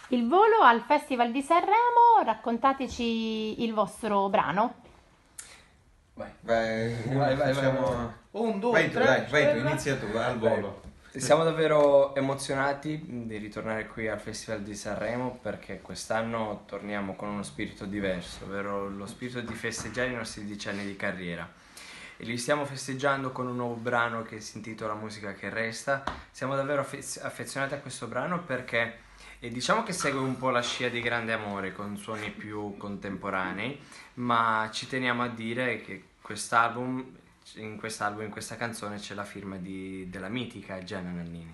Il volo al Festival di Sanremo, raccontateci il vostro brano. Vai. Vai, Facciamo... Un, due, Vai tu, tre, dai, vai tu, stella. inizia tu, al volo. Siamo davvero emozionati di ritornare qui al Festival di Sanremo perché quest'anno torniamo con uno spirito diverso, ovvero lo spirito di festeggiare i nostri 10 anni di carriera. E li stiamo festeggiando con un nuovo brano che si intitola Musica che resta. Siamo davvero affezionati a questo brano perché diciamo che segue un po' la scia di Grande Amore con suoni più contemporanei, ma ci teniamo a dire che in questa canzone c'è la firma della mitica Gianna Nannini.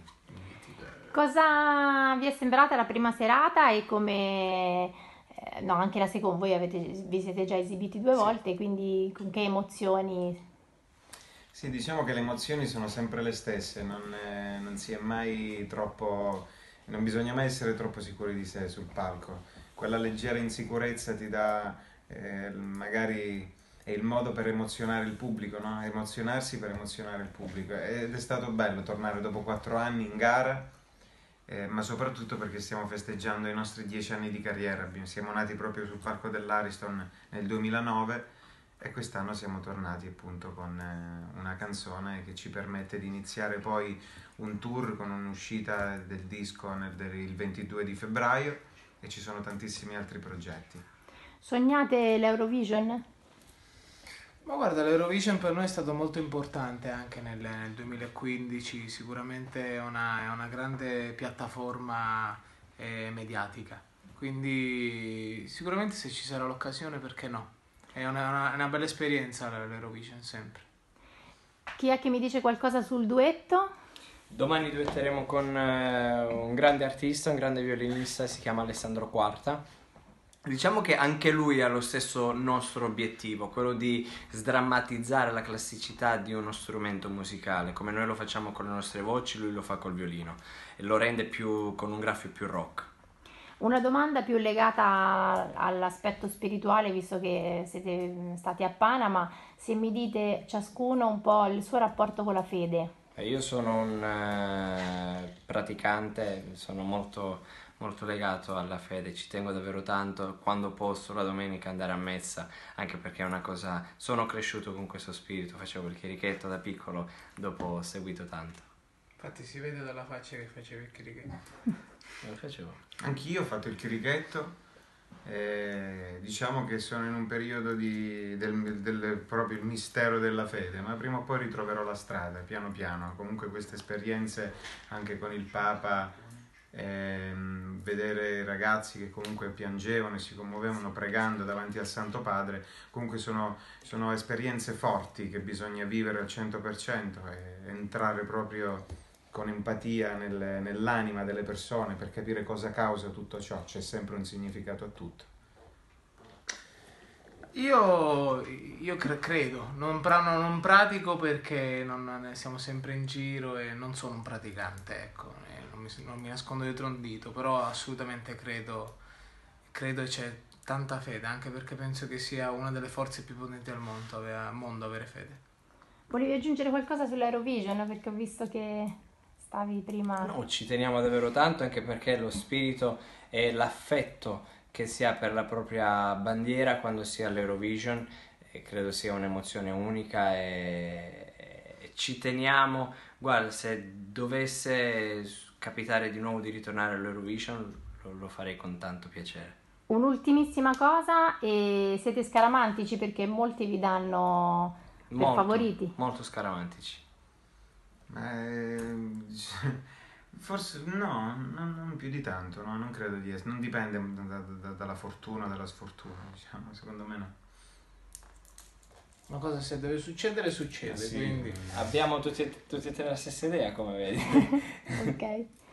Cosa vi è sembrata la prima serata e come... no, anche la seconda, vi siete già esibiti due volte, quindi con che emozioni? Sì, diciamo che le emozioni sono sempre le stesse, non si è mai troppo, non bisogna mai essere troppo sicuri di sé sul palco. Quella leggera insicurezza ti dà, magari è il modo per emozionare il pubblico, no? Emozionarsi per emozionare il pubblico. Ed è stato bello tornare dopo 4 anni in gara, ma soprattutto perché stiamo festeggiando i nostri 10 anni di carriera. Siamo nati proprio sul palco dell'Ariston nel 2009. E quest'anno siamo tornati appunto con una canzone che ci permette di iniziare poi un tour con un'uscita del disco il 22 di febbraio e ci sono tantissimi altri progetti. Sognate l'Eurovision? Ma guarda, l'Eurovision per noi è stato molto importante anche nel 2015, sicuramente è una grande piattaforma mediatica, quindi sicuramente se ci sarà l'occasione, perché no? È una bella esperienza l'Eurovision sempre. Chi è che mi dice qualcosa sul duetto? Domani duetteremo con un grande artista, un grande violinista, si chiama Alessandro Quarta. Diciamo che anche lui ha lo stesso nostro obiettivo, quello di sdrammatizzare la classicità di uno strumento musicale. Come noi lo facciamo con le nostre voci, lui lo fa col violino e lo rende con un graffio più rock. Una domanda più legata all'aspetto spirituale, visto che siete stati a Panama, se mi dite ciascuno un po' il suo rapporto con la fede. Io sono un praticante, sono molto, molto legato alla fede, ci tengo davvero tanto quando posso la domenica andare a messa, anche perché è una cosa, sono cresciuto con questo spirito, facevo il chierichetto da piccolo, dopo ho seguito tanto. Infatti si vede dalla faccia che facevi il chirichetto. Lo facevo. Anch'io ho fatto il chirichetto, diciamo che sono in un periodo proprio il mistero della fede, ma prima o poi ritroverò la strada, piano piano. Comunque queste esperienze anche con il Papa, vedere ragazzi che comunque piangevano e si commuovevano pregando davanti al Santo Padre, comunque sono esperienze forti che bisogna vivere al 100% e entrare proprio con empatia nell'anima delle persone per capire cosa causa tutto ciò. C'è sempre un significato a tutto. Io credo, non pratico perché siamo sempre in giro e non sono un praticante, ecco, non mi nascondo dietro un dito, però assolutamente credo e c'è tanta fede, anche perché penso che sia una delle forze più potenti al mondo avere fede. Volevi aggiungere qualcosa sull'Eurovision? Perché ho visto che stavi prima... No, ci teniamo davvero tanto anche perché lo spirito e l'affetto che si ha per la propria bandiera quando si è all'Eurovision credo sia un'emozione unica e ci teniamo. Guarda, se dovesse capitare di nuovo di ritornare all'Eurovision lo farei con tanto piacere. Un'ultimissima cosa, e siete scaramantici perché molti vi danno per favoriti? Molto scaramantici. Forse no, non più di tanto, no? Non credo di essere, non dipende dalla fortuna o dalla sfortuna, diciamo, secondo me no. Una cosa, se deve succedere, succede, Sì. quindi... Abbiamo tutti e tre la stessa idea, come vedi. Ok.